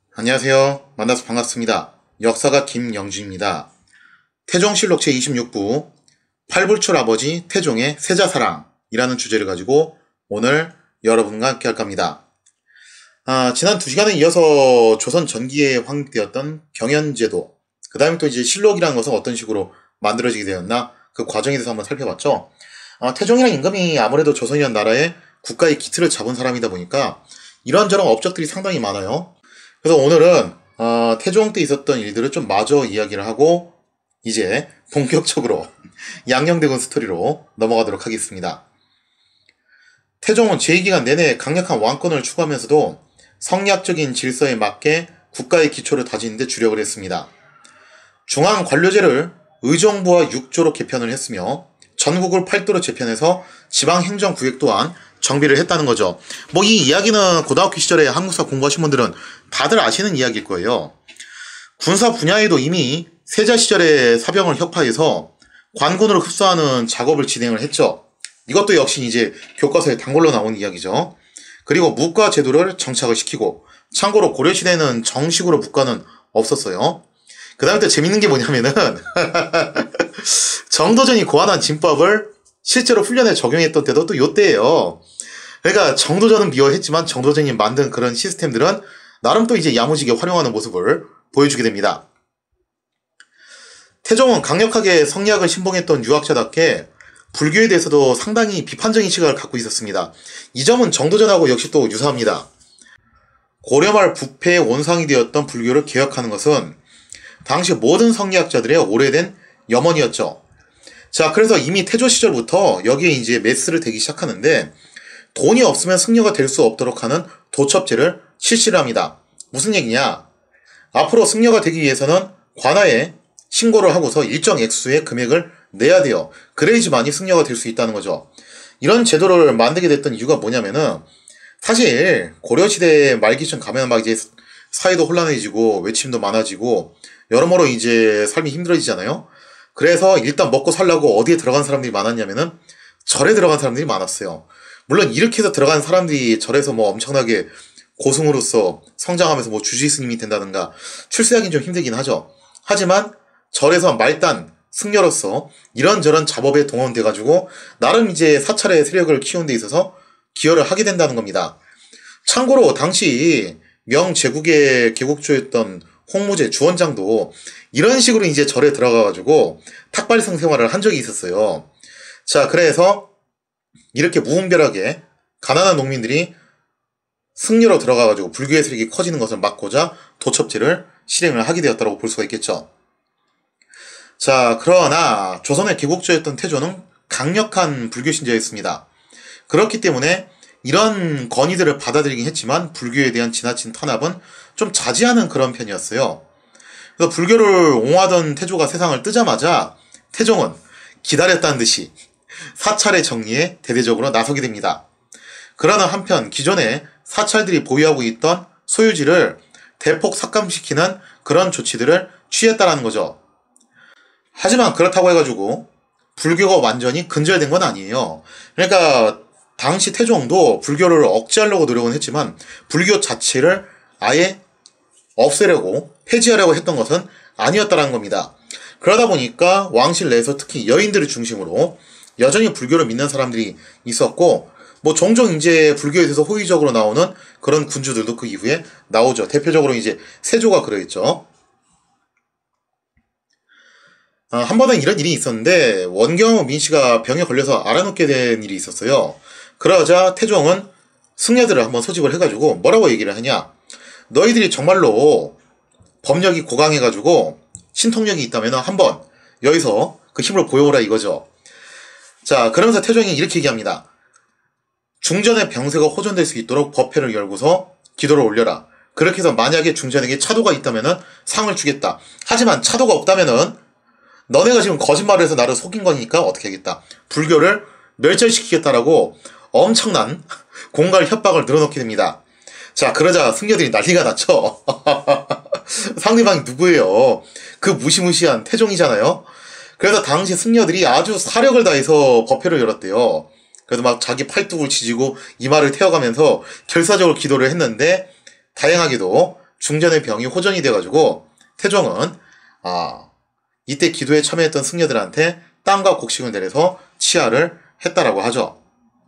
안녕하세요. 만나서 반갑습니다. 역사가 김영주입니다. 태종실록 제26부 팔불출 아버지 태종의 세자사랑이라는 주제를 가지고 오늘 여러분과 함께 할 겁니다. 지난 2시간에 이어서 조선 전기에 확립되었던 경연제도, 그 다음에 또 이제 실록이라는 것은 어떤 식으로 만들어지게 되었나, 그 과정에 대해서 한번 살펴봤죠. 태종이랑 임금이 아무래도 조선이라는 나라의 국가의 기틀을 잡은 사람이다 보니까 이런저런 업적들이 상당히 많아요. 그래서 오늘은 태종 때 있었던 일들을 좀 마저 이야기를 하고 이제 본격적으로 양녕대군 스토리로 넘어가도록 하겠습니다. 태종은 제2기간 내내 강력한 왕권을 추구하면서도 성리학적인 질서에 맞게 국가의 기초를 다지는 데 주력을 했습니다. 중앙관료제를 의정부와 육조로 개편을 했으며 전국을 팔도로 재편해서 지방행정구역 또한 정비를 했다는 거죠. 이 이야기는 고등학교 시절에 한국사 공부하신 분들은 다들 아시는 이야기일 거예요. 군사 분야에도 이미 세자 시절에 사병을 혁파해서 관군으로 흡수하는 작업을 진행을 했죠. 이것도 역시 이제 교과서에 단골로 나오는 이야기죠. 그리고 무과 제도를 정착을 시키고, 참고로 고려시대에는 정식으로 무과는 없었어요. 그 다음에 또 재밌는 게 뭐냐면은 정도전이 고안한 진법을 실제로 훈련에 적용했던 때도 또 요때예요. 그러니까 정도전은 미워했지만 정도전이 만든 그런 시스템들은 나름 또 이제 야무지게 활용하는 모습을 보여주게 됩니다. 태종은 강력하게 성리학을 신봉했던 유학자답게 불교에 대해서도 상당히 비판적인 시각을 갖고 있었습니다. 이 점은 정도전하고 역시 또 유사합니다. 고려말 부패의 원상이 되었던 불교를 개혁하는 것은 당시 모든 성리학자들의 오래된 염원이었죠. 자, 그래서 이미 태조 시절부터 여기에 이제 메스를 대기 시작하는데, 돈이 없으면 승려가 될 수 없도록 하는 도첩제를 실시를 합니다. 무슨 얘기냐? 앞으로 승려가 되기 위해서는 관아에 신고를 하고서 일정 액수의 금액을 내야 돼요. 그래야지만이 승려가 될 수 있다는 거죠. 이런 제도를 만들게 됐던 이유가 뭐냐면은, 사실 고려시대 말기쯤 가면 막 이제 사회도 혼란해지고 외침도 많아지고 여러모로 이제 삶이 힘들어지잖아요. 그래서 일단 먹고 살려고 어디에 들어간 사람들이 많았냐면은 절에 들어간 사람들이 많았어요. 물론 이렇게 해서 들어간 사람들이 절에서 엄청나게 고승으로서 성장하면서 주지스님이 된다든가 출세하기는 좀 힘들긴 하죠. 하지만 절에서 말단 승려로서 이런저런 작업에 동원돼가지고 나름 이제 사찰의 세력을 키우는 데 있어서 기여를 하게 된다는 겁니다. 참고로 당시 명제국의 개국주였던 홍무제 주원장도 이런 식으로 이제 절에 들어가가지고 탁발성 생활을 한 적이 있었어요. 자, 그래서 이렇게 무분별하게 가난한 농민들이 승려로 들어가가지고 불교의 세력이 커지는 것을 막고자 도첩제를 실행을 하게 되었다고 볼 수가 있겠죠. 자, 그러나 조선의 개국주였던 태조는 강력한 불교 신자였습니다. 그렇기 때문에 이런 건의들을 받아들이긴 했지만 불교에 대한 지나친 탄압은 좀 자제하는 그런 편이었어요. 그래서 불교를 옹호하던 태조가 세상을 뜨자마자 태종은 기다렸다는 듯이 사찰의 정리에 대대적으로 나서게 됩니다. 그러나 한편 기존에 사찰들이 보유하고 있던 소유지를 대폭 삭감시키는 그런 조치들을 취했다라는 거죠. 하지만 그렇다고 해가지고 불교가 완전히 근절된 건 아니에요. 그러니까 당시 태종도 불교를 억제하려고 노력은 했지만 불교 자체를 아예 없애려고 폐지하려고 했던 것은 아니었다는 겁니다. 그러다 보니까 왕실 내에서 특히 여인들을 중심으로 여전히 불교를 믿는 사람들이 있었고, 종종 이제 불교에 대해서 호의적으로 나오는 그런 군주들도 그 이후에 나오죠. 대표적으로 이제 세조가 그러했죠. 한 번은 이런 일이 있었는데 원경 민씨가 병에 걸려서 알아눕게 된 일이 있었어요. 그러자 태종은 승려들을 한번 소집을 해가지고 뭐라고 얘기를 하냐? 너희들이 정말로 법력이 고강해가지고 신통력이 있다면 한번 여기서 그 힘을 보여오라 이거죠. 자, 그러면서 태종이 이렇게 얘기합니다. 중전의 병세가 호전될 수 있도록 법회를 열고서 기도를 올려라. 그렇게 해서 만약에 중전에게 차도가 있다면은 상을 주겠다. 하지만 차도가 없다면은 너네가 지금 거짓말을 해서 나를 속인 거니까 어떻게 하겠다. 불교를 멸절시키겠다라고 엄청난 공갈 협박을 늘어놓게 됩니다. 자, 그러자 승려들이 난리가 났죠. 상대방이 누구예요? 그 무시무시한 태종이잖아요. 그래서 당시 승려들이 아주 사력을 다해서 법회를 열었대요. 그래서 막 자기 팔뚝을 지지고 이마를 태워가면서 결사적으로 기도를 했는데 다행하게도 중전의 병이 호전이 돼가지고 태종은 이때 기도에 참여했던 승려들한테 땅과 곡식을 내려서 치하를 했다라고 하죠.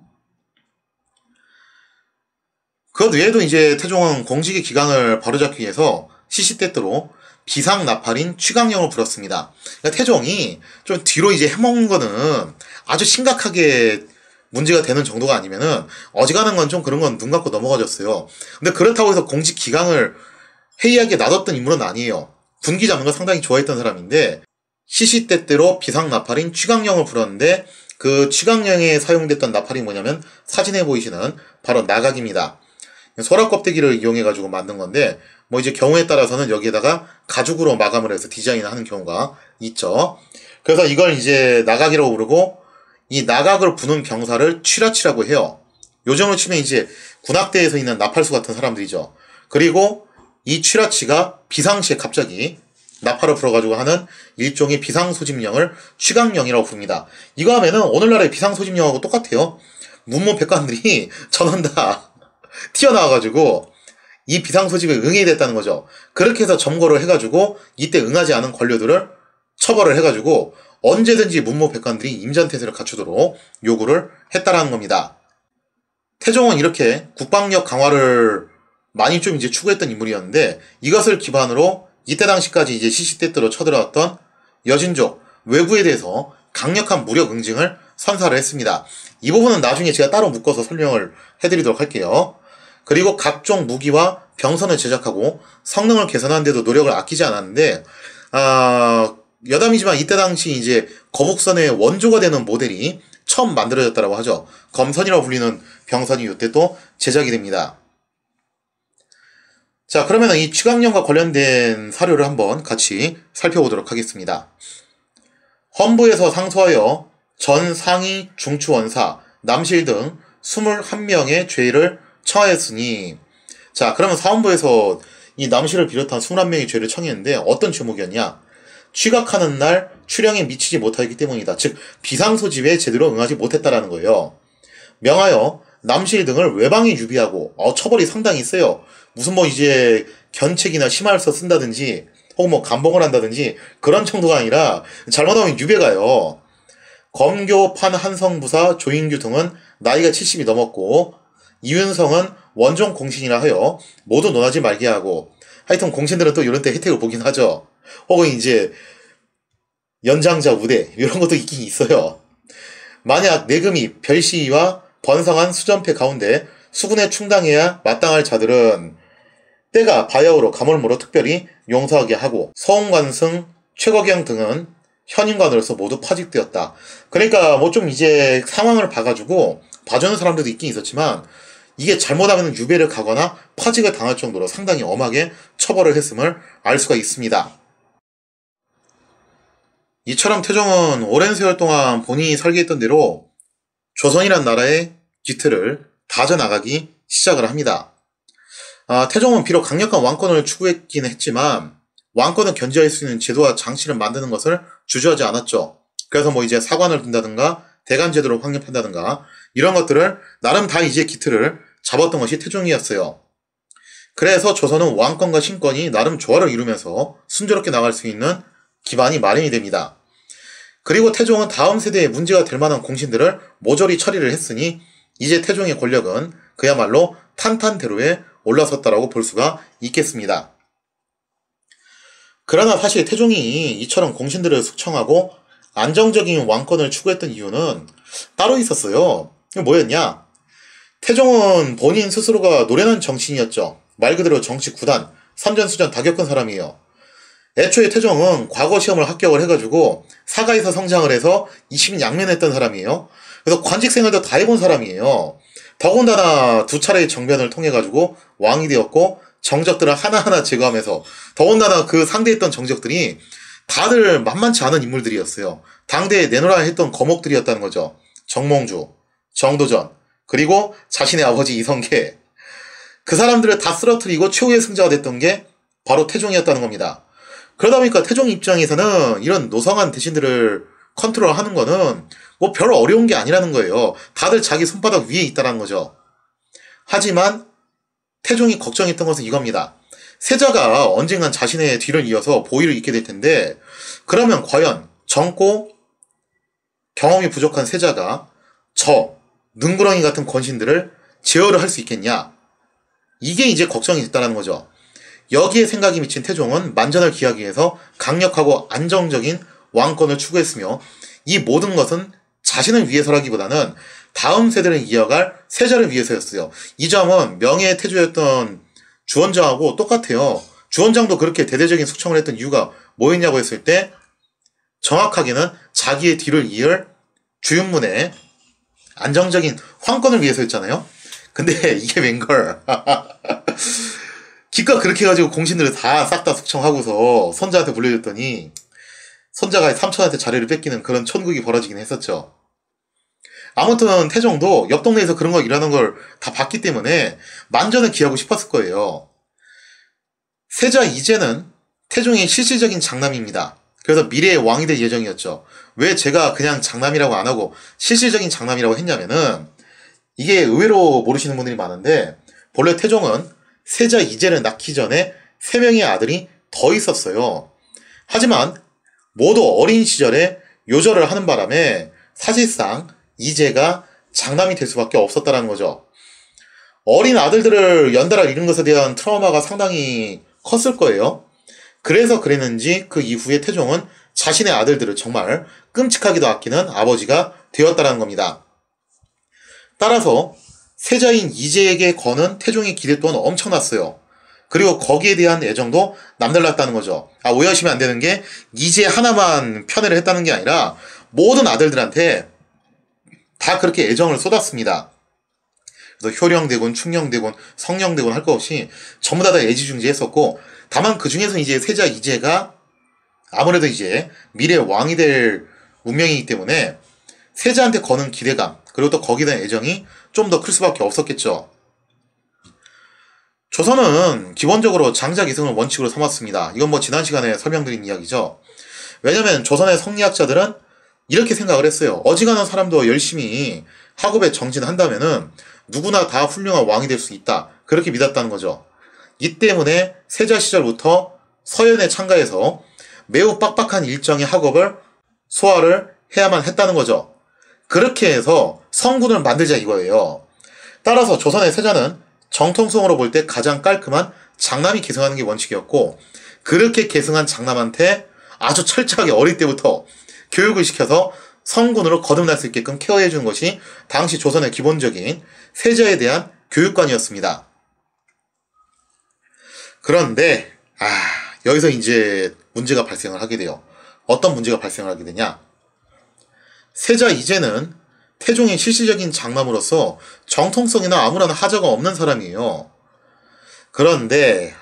그 외에도 이제 태종은 공직의 기강을 바로잡기 위해서 시시때때로 비상나팔인 취강령을 불었습니다. 그러니까 태종이 좀 뒤로 이제 해먹는 거는 아주 심각하게 문제가 되는 정도가 아니면은 어지간한 건 좀 그런 건 눈 감고 넘어가졌어요. 근데 그렇다고 해서 공직 기강을 해이하게 놔뒀던 인물은 아니에요. 군기 잡는 거 상당히 좋아했던 사람인데 시시때때로 비상나팔인 취강령을 불었는데 그 취강령에 사용됐던 나팔이 뭐냐면 사진에 보이시는 바로 나각입니다. 소라 껍데기를 이용해가지고 만든 건데 뭐 이제 경우에 따라서는 여기에다가 가죽으로 마감을 해서 디자인을 하는 경우가 있죠. 그래서 이걸 이제 나각이라고 부르고 이 나각을 부는 병사를 취라치라고 해요. 요즘으로 치면 이제 군악대에서 있는 나팔수 같은 사람들이죠. 그리고 이 취라치가 비상시에 갑자기 나팔을 불어가지고 하는 일종의 비상소집령을 취강령이라고 부릅니다. 이거 하면은 오늘날의 비상소집령하고 똑같아요. 문무백관들이 전원 다 튀어나와가지고 이 비상소집에 응해야 됐다는 거죠. 그렇게 해서 점거를 해가지고 이때 응하지 않은 관료들을 처벌을 해가지고 언제든지 문무백관들이 임전태세를 갖추도록 요구를 했다라는 겁니다. 태종은 이렇게 국방력 강화를 많이 좀 이제 추구했던 인물이었는데 이것을 기반으로 이때 당시까지 이제 시시때때로 쳐들어왔던 여진족, 왜구에 대해서 강력한 무력 응징을 선사를 했습니다. 이 부분은 나중에 제가 따로 묶어서 설명을 해드리도록 할게요. 그리고 각종 무기와 병선을 제작하고 성능을 개선하는 데도 노력을 아끼지 않았는데 여담이지만 이때 당시 이제 거북선의 원조가 되는 모델이 처음 만들어졌다고 하죠. 검선이라고 불리는 병선이 이때 또 제작이 됩니다. 자, 그러면 이 취강령과 관련된 사료를 한번 같이 살펴보도록 하겠습니다. 헌부에서 상소하여 전 상위 중추원사, 남실 등 21명의 죄를 청하였으니, 자, 그러면 사헌부에서 이 남실을 비롯한 21명의 죄를 청했는데 어떤 제목이었냐? 취각하는 날 출형에 미치지 못하기 때문이다. 즉 비상소집에 제대로 응하지 못했다라는 거예요. 명하여 남실 등을 외방에 유비하고 처벌이 상당히 세요. 무슨 뭐 이제 견책이나 심할서 쓴다든지 혹은 뭐 감봉을 한다든지 그런 정도가 아니라 잘못하면 유배가요. 검교판 한성부사 조인규 등은 나이가 70이 넘었고 이윤성은 원종 공신이라 하여 모두 논하지 말게 하고, 하여튼 공신들은 또 이런 때 혜택을 보긴 하죠. 혹은 이제 연장자 우대 이런 것도 있긴 있어요. 만약 내금이 별시와 번성한 수전패 가운데 수군에 충당해야 마땅할 자들은 때가 바야흐로 가물무로 특별히 용서하게 하고, 서운관승, 최거경 등은 현임관으로서 모두 파직되었다. 그러니까 뭐 좀 이제 상황을 봐가지고 봐주는 사람들도 있긴 있었지만 이게 잘못하면 유배를 가거나 파직을 당할 정도로 상당히 엄하게 처벌을 했음을 알 수가 있습니다. 이처럼 태종은 오랜 세월 동안 본인이 설계했던 대로 조선이란 나라의 기틀을 다져나가기 시작을 합니다. 태종은 비록 강력한 왕권을 추구했긴 했지만 왕권을 견제할 수 있는 제도와 장치를 만드는 것을 주저하지 않았죠. 그래서 뭐 이제 사관을 둔다든가 대간제도를 확립한다든가 이런 것들을 나름 다 이제 기틀을 잡았던 것이 태종이었어요. 그래서 조선은 왕권과 신권이 나름 조화를 이루면서 순조롭게 나갈 수 있는 기반이 마련이 됩니다. 그리고 태종은 다음 세대에 문제가 될 만한 공신들을 모조리 처리를 했으니 이제 태종의 권력은 그야말로 탄탄대로에 올라섰다라고 볼 수가 있겠습니다. 그러나 사실 태종이 이처럼 공신들을 숙청하고 안정적인 왕권을 추구했던 이유는 따로 있었어요. 이게 뭐였냐? 태종은 본인 스스로가 노련한 정치인이었죠. 말 그대로 정치 구단, 삼전수전 다 겪은 사람이에요. 애초에 태종은 과거 시험을 합격을 해가지고 사가에서 성장을 해서 이심양면했던 사람이에요. 그래서 관직 생활도 다 해본 사람이에요. 더군다나 두 차례의 정변을 통해가지고 왕이 되었고 정적들을 하나하나 제거하면서, 더군다나 그 상대했던 정적들이 다들 만만치 않은 인물들이었어요. 당대에 내놓으라 했던 거목들이었다는 거죠. 정몽주, 정도전, 그리고 자신의 아버지 이성계. 그 사람들을 다 쓰러뜨리고 최후의 승자가 됐던 게 바로 태종이었다는 겁니다. 그러다 보니까 태종 입장에서는 이런 노성한 대신들을 컨트롤하는 거는 뭐 별 어려운 게 아니라는 거예요. 다들 자기 손바닥 위에 있다는 거죠. 하지만 태종이 걱정했던 것은 이겁니다. 세자가 언젠간 자신의 뒤를 이어서 보위를 잇게 될 텐데, 그러면 과연 젊고 경험이 부족한 세자가 저 능구렁이 같은 권신들을 제어를 할 수 있겠냐? 이게 이제 걱정이 됐다는 거죠. 여기에 생각이 미친 태종은 만전을 기하기 위해서 강력하고 안정적인 왕권을 추구했으며, 이 모든 것은 자신을 위해서라기보다는 다음 세대를 이어갈 세자를 위해서였어요. 이 점은 명예의 태조였던 주원장하고 똑같아요. 주원장도 그렇게 대대적인 숙청을 했던 이유가 뭐였냐고 했을 때, 정확하게는 자기의 뒤를 이을 주윤문의 안정적인 황권을 위해서였잖아요. 근데 이게 웬걸. 기껏 그렇게 해가지고 공신들을 다 싹 다 숙청하고서 손자한테 물려줬더니 손자가 삼촌한테 자리를 뺏기는 그런 천국이 벌어지긴 했었죠. 아무튼 태종도 옆 동네에서 그런 거 일하는 걸 다 봤기 때문에 만전을 기하고 싶었을 거예요. 세자 이제는 태종의 실질적인 장남입니다. 그래서 미래의 왕이 될 예정이었죠. 왜 제가 그냥 장남이라고 안 하고 실질적인 장남이라고 했냐면은, 이게 의외로 모르시는 분들이 많은데, 본래 태종은 세자 이제를 낳기 전에 3명의 아들이 더 있었어요. 하지만 모두 어린 시절에 요절을 하는 바람에 사실상 이제가 장남이 될 수밖에 없었다는 거죠. 어린 아들들을 연달아 잃은 것에 대한 트라우마가 상당히 컸을 거예요. 그래서 그랬는지 그 이후에 태종은 자신의 아들들을 정말 끔찍하게도 아끼는 아버지가 되었다는 겁니다. 따라서 세자인 이제에게 거는 태종의 기대 또한 엄청났어요. 그리고 거기에 대한 애정도 남달랐다는 거죠. 오해하시면 안 되는 게, 이제 하나만 편애를 했다는 게 아니라 모든 아들들한테 다 그렇게 애정을 쏟았습니다. 그래서 효령대군, 충령대군, 성령대군 할 것 없이 전부 다 애지중지했었고, 다만 그 중에서 이제 세자 이제가 아무래도 이제 미래 왕이 될 운명이기 때문에 세자한테 거는 기대감, 그리고 또 거기에 대한 애정이 좀 더 클 수밖에 없었겠죠. 조선은 기본적으로 장자 기승을 원칙으로 삼았습니다. 이건 뭐 지난 시간에 설명드린 이야기죠. 왜냐면 조선의 성리학자들은 이렇게 생각을 했어요. 어지간한 사람도 열심히 학업에 정진한다면은 누구나 다 훌륭한 왕이 될 수 있다. 그렇게 믿었다는 거죠. 이 때문에 세자 시절부터 서연에 참가해서 매우 빡빡한 일정의 학업을 소화를 해야만 했다는 거죠. 그렇게 해서 성군을 만들자 이거예요. 따라서 조선의 세자는 정통성으로 볼 때 가장 깔끔한 장남이 계승하는 게 원칙이었고, 그렇게 계승한 장남한테 아주 철저하게 어릴 때부터 교육을 시켜서 성군으로 거듭날 수 있게끔 케어해주는 것이 당시 조선의 기본적인 세자에 대한 교육관이었습니다. 그런데 여기서 이제 문제가 발생을 하게 돼요. 어떤 문제가 발생을 하게 되냐? 세자 이제는 태종의 실질적인 장남으로서 정통성이나 아무런 하자가 없는 사람이에요. 그런데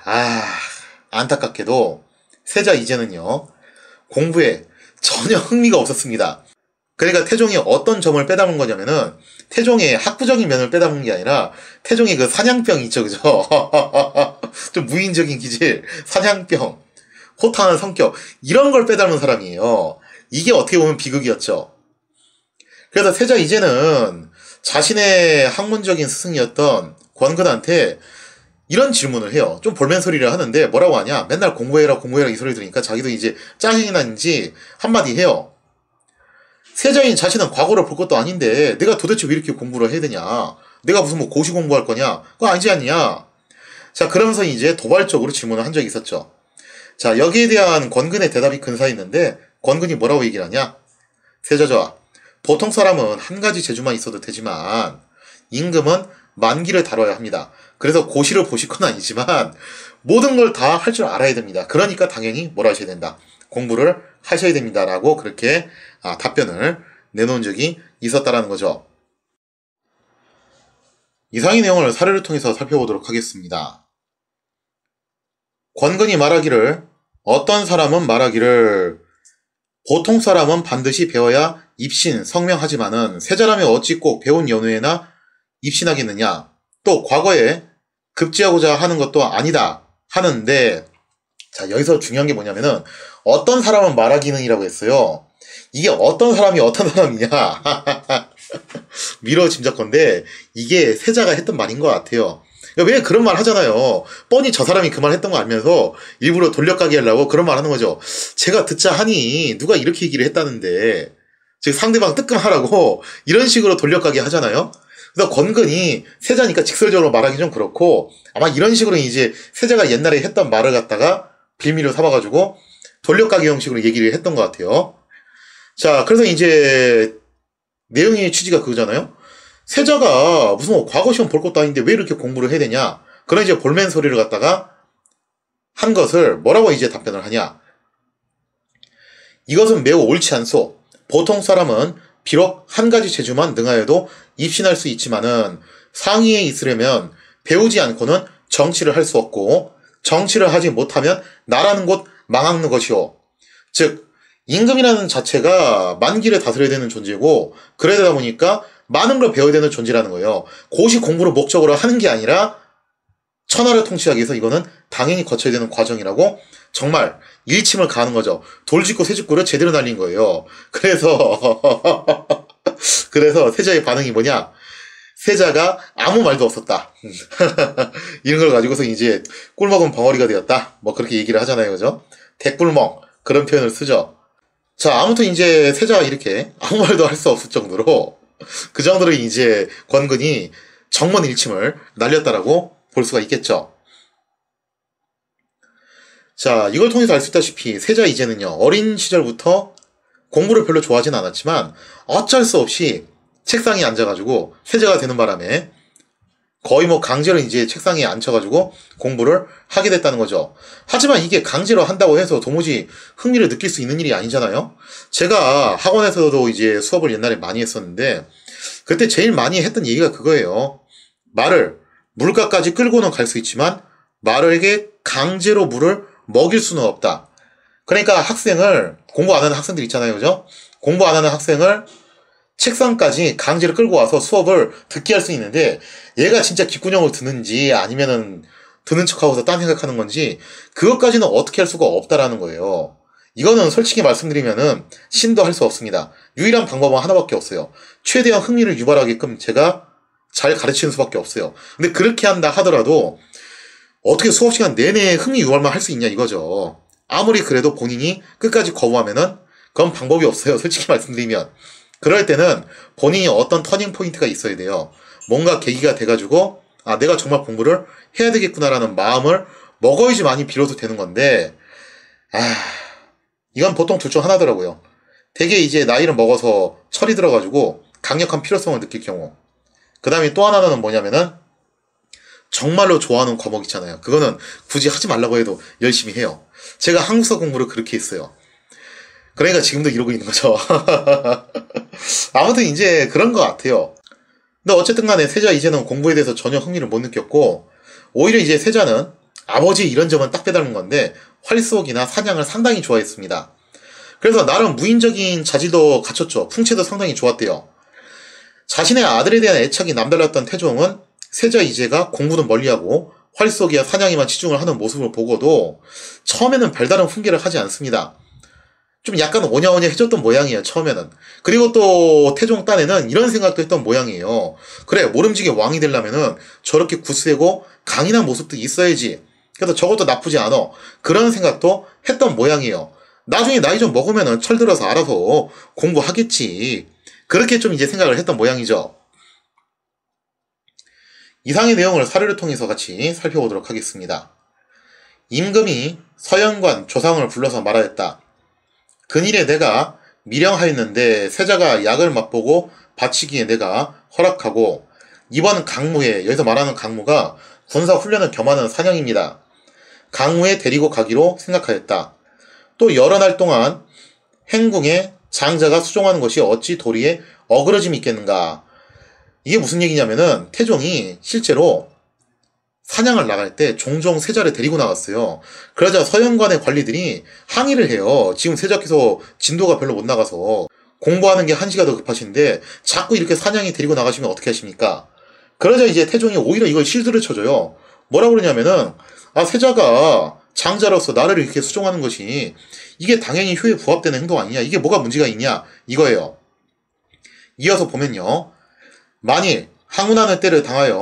안타깝게도 세자 이제는요, 공부에 전혀 흥미가 없었습니다. 그러니까 태종이 어떤 점을 빼닮은 거냐면은, 태종의 학부적인 면을 빼닮은 게 아니라 태종의 그 사냥병 있죠, 그죠? 좀 무인적인 기질, 사냥병, 호탕한 성격, 이런 걸 빼닮은 사람이에요. 이게 어떻게 보면 비극이었죠. 그래서 세자 이제는 자신의 학문적인 스승이었던 권근한테 이런 질문을 해요. 좀 볼멘 소리를 하는데 뭐라고 하냐? 맨날 공부해라 이 소리 들으니까 자기도 이제 짜증이 나는지 한마디 해요. 세자인 자신은 과거를 볼 것도 아닌데 내가 도대체 왜 이렇게 공부를 해야 되냐? 내가 무슨 뭐 고시 공부할 거냐? 그거 아니지 않냐? 자, 그러면서 이제 도발적으로 질문을 한 적이 있었죠. 자, 여기에 대한 권근의 대답이 근사히 있는데, 권근이 뭐라고 얘기를 하냐? 세자저하, 보통 사람은 한 가지 재주만 있어도 되지만 임금은 만기를 다뤄야 합니다. 그래서 고시를 보실 건 아니지만 모든 걸 다 할 줄 알아야 됩니다. 그러니까 당연히 뭘 하셔야 된다? 공부를 하셔야 됩니다. 라고 그렇게 답변을 내놓은 적이 있었다라는 거죠. 이상의 내용을 사례를 통해서 살펴보도록 하겠습니다. 권근이 말하기를, 어떤 사람은 말하기를 보통 사람은 반드시 배워야 입신, 성명하지만은 세자라면 어찌 꼭 배운 연후에나 입신하겠느냐. 또 과거에 급제하고자 하는 것도 아니다 하는데, 자, 여기서 중요한 게 뭐냐면은 어떤 사람은 말하기는이라고 했어요. 이게 어떤 사람이 어떤 사람이냐 미뤄 짐작건데 이게 세자가 했던 말인 것 같아요. 왜 그런 말 하잖아요. 뻔히 저 사람이 그 말 했던 거 알면서 일부러 돌려가게 하려고 그런 말 하는 거죠. 제가 듣자 하니 누가 이렇게 얘기를 했다는데 즉 상대방 뜨끔하라고 이런 식으로 돌려가게 하잖아요. 그래서 권근이 세자니까 직설적으로 말하기 좀 그렇고 아마 이런 식으로 이제 세자가 옛날에 했던 말을 갖다가 빌미를 삼아가지고 돌려가기 형식으로 얘기를 했던 것 같아요. 자, 그래서 이제 내용의 취지가 그거잖아요. 세자가 무슨 뭐 과거 시험 볼 것도 아닌데 왜 이렇게 공부를 해야 되냐? 그런 이제 볼멘 소리를 갖다가 한 것을 뭐라고 이제 답변을 하냐? 이것은 매우 옳지 않소. 보통 사람은 비록 한 가지 재주만 능하여도 입신할 수 있지만은 상위에 있으려면 배우지 않고는 정치를 할 수 없고 정치를 하지 못하면 나라는 곳 망하는 것이오. 즉 임금이라는 자체가 만기를 다스려야 되는 존재고 그러다 보니까 많은 걸 배워야 되는 존재라는 거예요. 고시 공부를 목적으로 하는 게 아니라 천하를 통치하기 위해서 이거는 당연히 거쳐야 되는 과정이라고 정말 일침을 가하는 거죠. 돌직구 새직구를 제대로 날린 거예요. 그래서 세자의 반응이 뭐냐? 세자가 아무 말도 없었다. 이런 걸 가지고서 이제 꿀먹은 벙어리가 되었다. 뭐 그렇게 얘기를 하잖아요. 그죠? 대꿀먹. 그런 표현을 쓰죠. 자, 아무튼 이제 세자가 이렇게 아무 말도 할 수 없을 정도로 그 정도로 이제 권근이 정문일침을 날렸다라고 볼 수가 있겠죠. 자, 이걸 통해서 알 수 있다시피 세자 이제는요, 어린 시절부터 공부를 별로 좋아하진 않았지만 어쩔 수 없이 책상에 앉아가지고 세자가 되는 바람에 거의 뭐 강제로 이제 책상에 앉혀가지고 공부를 하게 됐다는 거죠. 하지만 이게 강제로 한다고 해서 도무지 흥미를 느낄 수 있는 일이 아니잖아요. 제가 학원에서도 이제 수업을 옛날에 많이 했었는데 그때 제일 많이 했던 얘기가 그거예요. 말을 물가까지 끌고는 갈 수 있지만 말에게 강제로 물을 먹일 수는 없다. 그러니까 학생을 공부 안 하는 학생들 있잖아요. 그죠? 공부 안 하는 학생을 책상까지 강제로 끌고 와서 수업을 듣게 할 수 있는데 얘가 진짜 귓구녕을 듣는지 아니면은 듣는 척하고서 딴 생각하는 건지 그것까지는 어떻게 할 수가 없다라는 거예요. 이거는 솔직히 말씀드리면은 신도 할 수 없습니다. 유일한 방법은 하나밖에 없어요. 최대한 흥미를 유발하게끔 제가 잘 가르치는 수밖에 없어요. 근데 그렇게 한다 하더라도 어떻게 수업 시간 내내 흥미 유발만 할 수 있냐 이거죠. 아무리 그래도 본인이 끝까지 거부하면은 그건 방법이 없어요. 솔직히 말씀드리면. 그럴 때는 본인이 어떤 터닝 포인트가 있어야 돼요. 뭔가 계기가 돼가지고 아 내가 정말 공부를 해야 되겠구나라는 마음을 먹어야지만이 비로소 되는 건데 이건 보통 둘 중 하나더라고요. 되게 이제 나이를 먹어서 철이 들어가지고 강력한 필요성을 느낄 경우 그 다음에 또 하나는 뭐냐면은 정말로 좋아하는 과목 있잖아요. 그거는 굳이 하지 말라고 해도 열심히 해요. 제가 한국사 공부를 그렇게 했어요. 그러니까 지금도 이러고 있는 거죠. 아무튼 이제 그런 것 같아요. 근데 어쨌든 간에 세자 이제는 공부에 대해서 전혀 흥미를 못 느꼈고 오히려 이제 세자는 아버지 이런 점은 딱 빼닮은 건데 활쏘기나 사냥을 상당히 좋아했습니다. 그래서 나름 무인적인 자질도 갖췄죠. 풍채도 상당히 좋았대요. 자신의 아들에 대한 애착이 남달랐던 태종은 세자 이제가 공부는 멀리하고 활쏘기와 사냥에만 치중을 하는 모습을 보고도 처음에는 별다른 훈계를 하지 않습니다. 좀 약간 오냐오냐 해줬던 모양이에요, 처음에는. 그리고 또 태종 딴에는 이런 생각도 했던 모양이에요. 그래, 모름지기 왕이 되려면은 저렇게 굳세고 강인한 모습도 있어야지. 그래서 저것도 나쁘지 않아. 그런 생각도 했던 모양이에요. 나중에 나이 좀 먹으면은 철들어서 알아서 공부하겠지. 그렇게 좀 이제 생각을 했던 모양이죠. 이상의 내용을 사료를 통해서 같이 살펴보도록 하겠습니다. 임금이 서연관 조상을 불러서 말하였다. 근일에 내가 미령하였는데 세자가 약을 맛보고 바치기에 내가 허락하고 이번 강무에 여기서 말하는 강무가 군사 훈련을 겸하는 사냥입니다. 강무에 데리고 가기로 생각하였다. 또 여러 날 동안 행궁에 장자가 수종하는 것이 어찌 도리에 어그러짐이 있겠는가. 이게 무슨 얘기냐면은 태종이 실제로 사냥을 나갈 때 종종 세자를 데리고 나갔어요. 그러자 서연관의 관리들이 항의를 해요. 지금 세자께서 진도가 별로 못 나가서 공부하는 게 한시가 더 급하신데 자꾸 이렇게 사냥에 데리고 나가시면 어떻게 하십니까? 그러자 이제 태종이 오히려 이걸 실드를 쳐줘요. 뭐라고 그러냐면은 세자가 장자로서 나를 이렇게 수종하는 것이 이게 당연히 효에 부합되는 행동 아니냐? 이게 뭐가 문제가 있냐? 이거예요. 이어서 보면요. 만일 항문하는 때를 당하여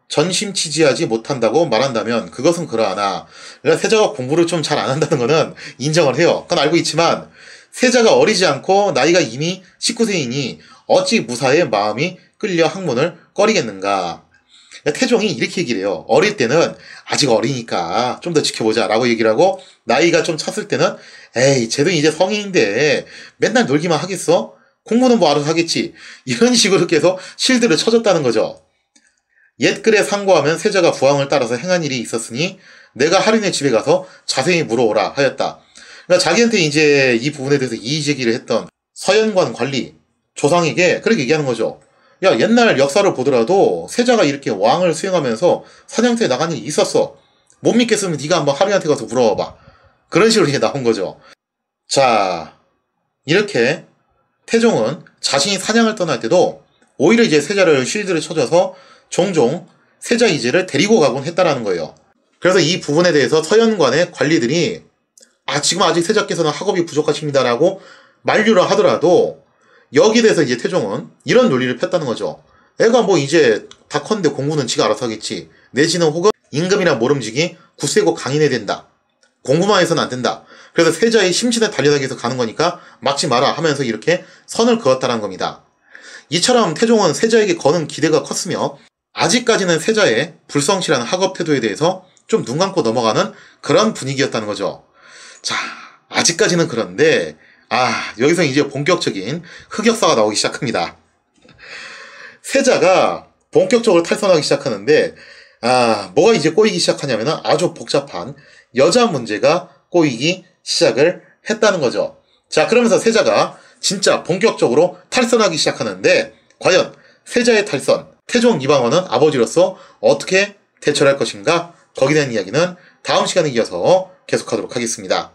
전심치지하지 못한다고 말한다면 그것은 그러하나, 그러니까 세자가 공부를 좀 잘 안 한다는 거는 인정을 해요. 그건 알고 있지만 세자가 어리지 않고 나이가 이미 19세이니 어찌 무사의 마음이 끌려 학문을 꺼리겠는가. 태종이 이렇게 얘기를 해요. 어릴 때는 아직 어리니까 좀 더 지켜보자 라고 얘기를 하고, 나이가 좀 찼을 때는 에이 쟤도 이제 성인인데 맨날 놀기만 하겠어? 공부는 뭐 알아서 하겠지. 이런 식으로 계속 실드를 쳐줬다는 거죠. 옛글에 상고하면 세자가 부왕을 따라서 행한 일이 있었으니 내가 하륜의 집에 가서 자세히 물어오라 하였다. 그러니까 자기한테 이제 이 부분에 대해서 이의제기를 했던 서연관 관리, 조상에게 그렇게 얘기하는 거죠. 야, 옛날 역사를 보더라도 세자가 이렇게 왕을 수행하면서 사냥터에 나간 일이 있었어. 못 믿겠으면 네가 한번 하륜한테 가서 물어봐봐. 그런 식으로 이게 나온 거죠. 자, 이렇게 태종은 자신이 사냥을 떠날 때도 오히려 이제 세자를 쉴드를 쳐줘서 종종 세자 이제를 데리고 가곤 했다라는 거예요. 그래서 이 부분에 대해서 서연관의 관리들이 지금 아직 세자께서는 학업이 부족하십니다라고 만류를 하더라도 여기에 대해서 이제 태종은 이런 논리를 폈다는 거죠. 애가 뭐 이제 다 컸는데 공부는 지가 알아서 하겠지. 내지는 혹은 임금이나 모름지기 굳세고 강인해야 된다. 공부만 해서는 안 된다. 그래서 세자의 심신을 단련하기 위해서 가는 거니까 막지 마라 하면서 이렇게 선을 그었다는 겁니다. 이처럼 태종은 세자에게 거는 기대가 컸으며 아직까지는 세자의 불성실한 학업 태도에 대해서 좀 눈 감고 넘어가는 그런 분위기였다는 거죠. 자, 아직까지는 그런데 여기서 이제 본격적인 흑역사가 나오기 시작합니다. 세자가 본격적으로 탈선하기 시작하는데 뭐가 이제 꼬이기 시작하냐면 아주 복잡한 여자 문제가 꼬이기 시작을 했다는 거죠. 자, 그러면서 세자가 진짜 본격적으로 탈선하기 시작하는데 과연 세자의 탈선, 태종 이방원은 아버지로서 어떻게 대처할 것인가? 거기에 대한 이야기는 다음 시간에 이어서 계속하도록 하겠습니다.